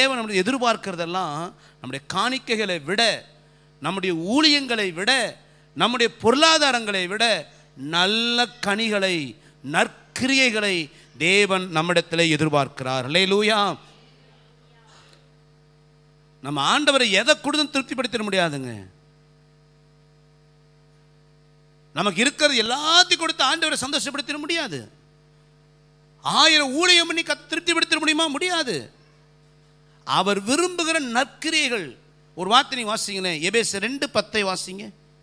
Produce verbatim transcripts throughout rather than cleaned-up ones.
தேவன் நம்முடைய எதிர்பார்க்கிறதெல்லாம் நம்முடைய காணிக்கைகளை விட, நம்முடைய ஊழியங்களை விட, நம்முடைய பொருளாதாரங்களை விட நல்ல கனிகளை, நற்கிரியைகளை தேவன் நம்மிடத்தில் எதிர்பார்க்கிறார். அல்லேலூயா. நம்ம ஆண்டவரை எதை கொடுத்து திருப்திப்படுத்த முடியாதுங்க. நமக்கு இருக்கிறது எல்லாத்தையும் கொடுத்து ஆண்டவரை சந்தோஷப்படுத்த முடியாது. ஆயிரம் ஊழியம் பண்ணி திருப்திப்படுத்த முடியுமா? முடியாது. அவர் விரும்புகிற நற்கிரியைகள். ஒரு வார்த்தை நீங்க வாசிங்க, எபேசியர் ரெண்டு பத்தை வாசிங்க.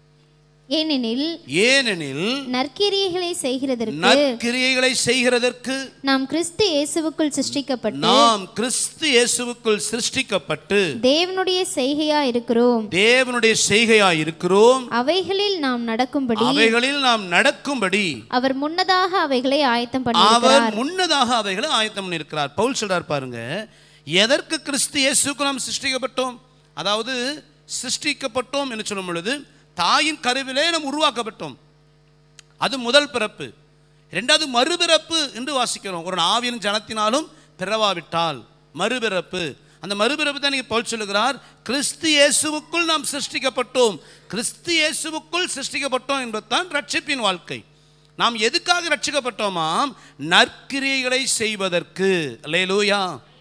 ஏனெனில் ஏனெனில் நற்கிரியைகளை செய்கிறதற்கு நற்கிரியைகளை செய்கிறதற்கு நாம் கிறிஸ்து இயேசுவுக்குள் சிருஷ்டிக்கப்பட்டு நாம் கிறிஸ்து இயேசுவுக்குள் சிருஷ்டிக்கப்பட்டு தேவனுடைய செய்கையா இருக்கிறோம் தேவனுடைய செய்கையா இருக்கிறோம் அவைகளில் நாம் நடக்கும்படி அவைகளில் நாம் நடக்கும்படி அவர் முன்னதாக அவைகளை ஆயத்தம் பண்ணியிருக்கிறார். அவர் முன்னதாக அவைகளை ஆயத்தம் பண்ணியிருக்கிறார். பவுல் சொல்றார் பாருங்க, எதற்கு கிறிஸ்து இயேசுவுக்கு நாம் சிருஷ்டிக்கப்பட்டோம்? அதாவது சிருஷ்டிக்கப்பட்டோம் என்று சொல்லும் பொழுது தாயின் கருவிலே நாம் உருவாக்கப்பட்டோம். அது முதல் பிறப்பு. இரண்டாவது மறுபிறப்பு என்று வாசிக்கிறோம். ஒரு ஆவியின் ஜனத்தினாலும் பிறவாவிட்டால் மறுபிறப்பு. அந்த மறுபிறப்பு தான் நீங்க பவுல் சொல்லுகிறார், கிறிஸ்து இயேசுவுக்குள் நாம் சிருஷ்டிக்கப்பட்டோம். கிறிஸ்து இயேசுவுக்குள் சிருஷ்டிக்கப்பட்டோம் என்பதுதான் ரட்சிப்பின் வாழ்க்கை. நாம் எதுக்காக ரட்சிக்கப்பட்டோமாம்? நற்கிரியைகளை செய்வதற்கு. அல்லேலூயா.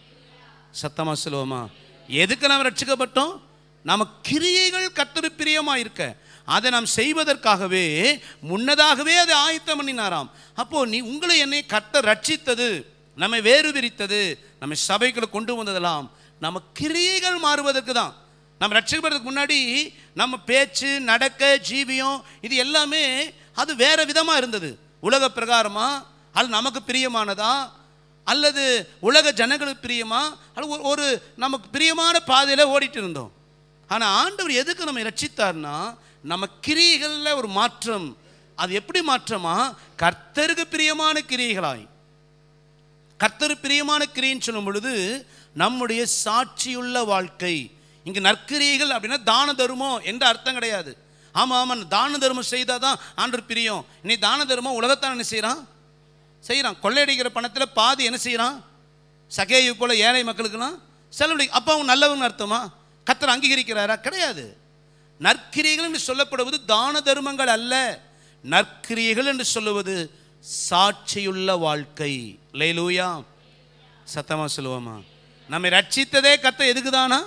சத்தமா சொல்லுவோமா? எதுக்கு நாம் ரட்சிக்கப்பட்டோம்? நம்ம கிரியைகள் கர்த்தருக்கு பிரியமா இருக்க, அதை நாம் செய்வதற்காகவே முன்னதாகவே அதை ஆயத்தம் பண்ணினாராம். அப்போ நீ உங்களை என்னை கர்த்தர் ரட்சித்தது, நம்மை வேறு பிரித்தது, நம்ம சபைக்குள்ள கொண்டு வந்ததெல்லாம் நம்ம கிரியைகள் மாறுவதற்கு தான். நம்ம ரட்சிக்கப்படுறதுக்கு முன்னாடி நம்ம பேச்சு, நடக்க, ஜீவியம் இது எல்லாமே அது வேற விதமா இருந்தது. உலக பிரகாரமா, அது நமக்கு பிரியமானதா, அல்லது உலக ஜனங்களுக்கு பிரியமா, அல்லது ஒரு நமக்கு பிரியமான பாதையில் ஓடிட்டு இருந்தோம். ஆனால் ஆண்டவர் எதுக்கு நம்ம ரட்சித்தார்னா, நம்ம கிரியைகளில் ஒரு மாற்றம். அது எப்படி மாற்றமா? கர்த்தருக்கு பிரியமான கிரியைகளாய். கர்த்தருக்கு பிரியமான கிரியைன்னு சொல்லும் பொழுது நம்முடைய சாட்சியுள்ள வாழ்க்கை. இங்கு நற்கிரியைகள் அப்படின்னா தான தர்மம் என்ற அர்த்தம் கிடையாது. ஆமாம் ஆமாம், தான தர்மம் செய்தால் தான் ஆண்டவர் பிரியம். இன்னைக்கு தான தர்மம் உலகத்தான் என்ன செய்கிறான்? செய்கிறான். கொள்ளையடிக்கிற பணத்தில் பாதி என்ன செய்கிறான்? சகேயு போல ஏழை மக்களுக்கெல்லாம் செலவழி. அப்போ அவங்க நல்லவங்க அர்த்தமா? கர்த்தர் அங்கீகரிக்கிறாரா? கிடையாது. நற்கிரியைகள் என்று சொல்லப்படுவது தான தர்மங்கள் அல்ல. நற்கிரியைகள் என்று சொல்லுவது சாட்சியுள்ள வாழ்க்கை. அல்லேலூயா. சத்தமா சொல்லுவோமா? நம்மை ரட்சித்ததே கர்த்தர் எதுக்குதானா?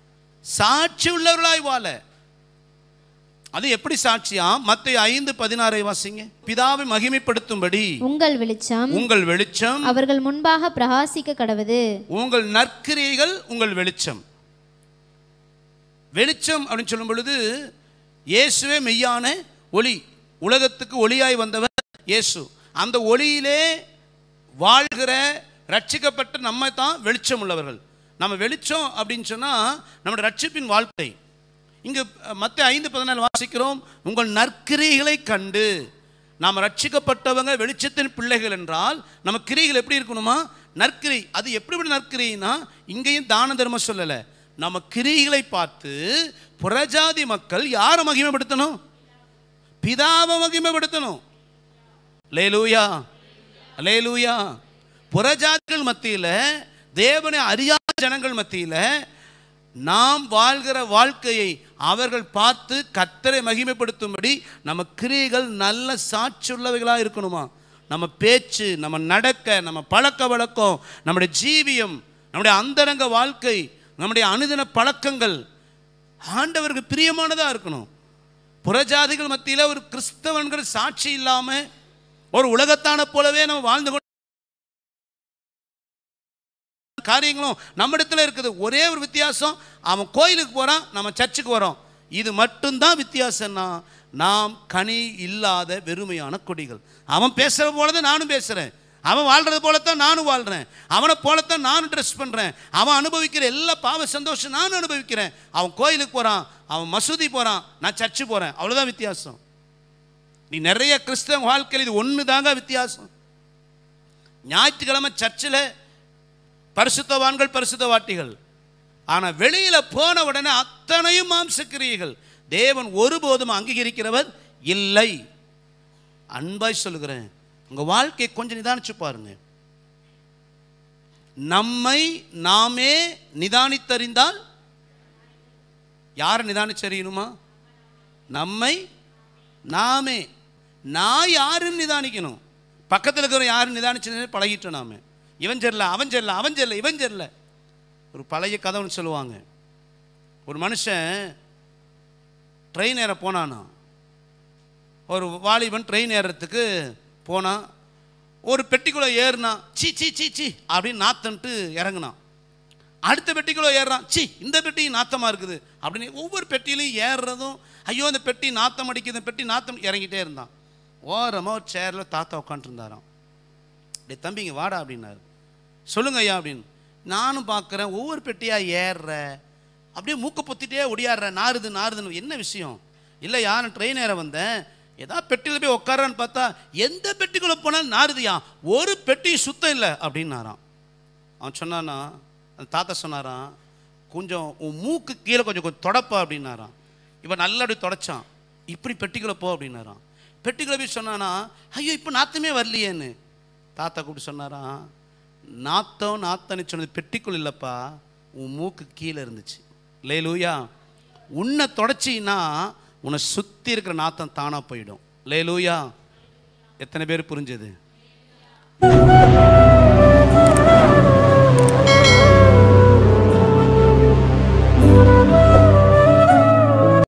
சாட்சி உள்ளவர்களாய் வாழ. அது எப்படி சாட்சியா? மத்தேயு ஐந்து பதினாறை வாசிங்க. பிதாவை மகிமைப்படுத்தும்படி உங்கள் வெளிச்சம் உங்கள் வெளிச்சம் அவர்கள் முன்பாக பிரகாசிக்க கடவது. உங்கள் நற்கிரியைகள் உங்கள் வெளிச்சம். வெளிச்சம் அப்படின்னு சொல்லும் பொழுது இயேசுவே மெய்யான ஒளி. உலகத்துக்கு ஒளியாய் வந்தவர் இயேசு. அந்த ஒளியிலே வாழ்கிற ரட்சிக்கப்பட்ட நம்ம தான் வெளிச்சம் உள்ளவர்கள். நம்ம வெளிச்சம் அப்படின்னு சொன்னால் நம்முடைய ரட்சிப்பின் வாழ்க்கை. இங்கு மத்தேயு ஐந்து பதினாலு வாசிக்கிறோம், உங்கள் நற்கிரியைகளை கண்டு. நாம் ரட்சிக்கப்பட்டவங்க வெளிச்சத்தின் பிள்ளைகள் என்றால் நம்ம கிரியைகள் எப்படி இருக்கணுமா? நற்கிரி. அது எப்படிப்பட்ட நற்கிரினா, இங்கேயும் தான தர்மம் சொல்லலை. நம்ம கிரியைகளை பார்த்து புறஜாதி மக்கள் யாரை மகிமைப்படுத்தணும்? பிதாவை மகிமைப்படுத்தணும். அல்லேலூயா, அல்லேலூயா. புறஜாதிகள் மத்தியில், தேவனை அறியாத ஜனங்கள் மத்தியில் நாம் வாழ்கிற வாழ்க்கையை அவர்கள் பார்த்து கர்த்தரை மகிமைப்படுத்தும்படி நம்ம கிரியைகள் நல்ல சாட்சியுள்ளவைகளாக இருக்கணுமா? நம்ம பேச்சு, நம்ம நடக்க, நம்ம பழக்க வழக்கம், நம்முடைய ஜீவியம், நம்முடைய அந்தரங்க வாழ்க்கை, நம்முடைய அனுதின பழக்கங்கள் ஆண்டவருக்கு பிரியமானதாக இருக்கணும். புறஜாதிகள் மத்தியில் ஒரு கிறிஸ்தவன்கள் சாட்சி இல்லாமல் ஒரு உலகத்தான போலவே நம்ம வாழ்ந்து கொண்டு காரியங்களும் நம்ம இடத்துல இருக்குது. ஒரே ஒரு வித்தியாசம், அவன் கோயிலுக்கு போகிறான், நம்ம சர்ச்சுக்கு வரோம். இது மட்டும்தான் வித்தியாசம்னா, நாம் கனி இல்லாத வெறுமையான கொடிகள். அவன் பேசுகிற போலதான் நானும் பேசுகிறேன், அவன் வாழ்கிறது போலத்தான் நானும் வாழ்கிறேன், அவனை போலத்தான் நானும் ட்ரெஸ் பண்ணுறேன், அவன் அனுபவிக்கிற எல்லா பாவ சந்தோஷம் நானும் அனுபவிக்கிறேன். அவன் கோயிலுக்கு போகிறான், அவன் மசூதி போகிறான், நான் சர்ச்சு போகிறேன். அவ்வளோதான் வித்தியாசம். நீ நிறைய கிறிஸ்தவ வாழ்க்கையில் இது ஒன்று தாங்க வித்தியாசம். ஞாயிற்றுக்கிழமை சர்ச்சில் பரிசுத்தவான்கள், பரிசுத்தவாட்டிகள். ஆனால் வெளியில் போன உடனே அத்தனையும் மாம்சக்கிரியைகள். தேவன் ஒருபோதும் அங்கீகரிக்கிறவர் இல்லை. அன்பாய் சொல்லுகிறேன், உங்கள் வாழ்க்கையை கொஞ்சம் நிதானிச்சு பாருங்க. நம்மை நாமே நிதானித்தறிந்தால், யாரை நிதானிச்சறியணுமா? நம்மை நாமே. நான் யாருன்னு நிதானிக்கணும். பக்கத்தில் இருக்கிற யாரும் நிதானிச்சு பழகிட்டோம். நாம இவன் சரில அவன் சரில அவன் சரில இவன் சரில. ஒரு பழைய கதை ஒன்று சொல்லுவாங்க. ஒரு மனுஷன் ட்ரெயின் ஏற போனானா. ஒரு வாலிபன் ட்ரெயின் ஏறுறதுக்கு போனான். ஒரு பெட்டிக்குள்ளே ஏறினா, சி சி சி சி அப்படின்னு நாத்தன்ட்டு இறங்குனான். அடுத்த பெட்டிக்குள்ளே ஏறுறான், சி இந்த பெட்டி நாத்தமாக இருக்குது அப்படின்னு. ஒவ்வொரு பெட்டியிலையும் ஏறுறதும், ஐயோ அந்த பெட்டி நாத்தம் அடிக்குது, பெட்டி நாத்தம், இறங்கிட்டே இருந்தான். ஓரமாக ஒரு சேரில் தாத்தா உட்காந்துருந்தாராம். டே தம்பிங்க வாடா அப்படின்னாரு. சொல்லுங்க ஐயா அப்படின்னு. நானும் பார்க்குறேன், ஒவ்வொரு பெட்டியாக ஏறுற, அப்படியே மூக்க பொத்திட்டே ஒடியாடுற, நாறுது நாறுதுன்னு. என்ன விஷயம்? இல்லை யாரும் ட்ரெயின் ஏற வந்தேன், ஏதாவது பெட்டியில் போய் உட்காரான்னு பார்த்தா எந்த பெட்டிக்குள்ளே போனாலும் நாறுதியா, ஒரு பெட்டி சுத்தம் இல்லை அப்படின்னாரான். அவன் சொன்னானா, அந்த தாத்தா சொன்னாரான், கொஞ்சம் உன் மூக்கு கீழே கொஞ்சம் கொஞ்சம் தொடப்பா அப்படின்னாரான். இவன் நல்லா அப்படி தொடச்சான். இப்படி பெட்டிக்குள்ளே போ அப்படின்னாரான். பெட்டிக்குள்ளே போய் சொன்னானா, ஐயோ இப்போ நாத்தமே வரலையேன்னு. தாத்தா கூப்பிட்டு சொன்னாரான், நாத்தம் நாத்தன்னு சொன்னது பெட்டிக்குள்ள இல்லைப்பா, உன் மூக்கு கீழே இருந்துச்சு. லேலூயா. உன்னை தொடச்சின்னா உன்னை சுற்றி இருக்கிற நாத்தம் தானாக போயிடும். லேலூயா. எத்தனை பேர் புரிஞ்சது?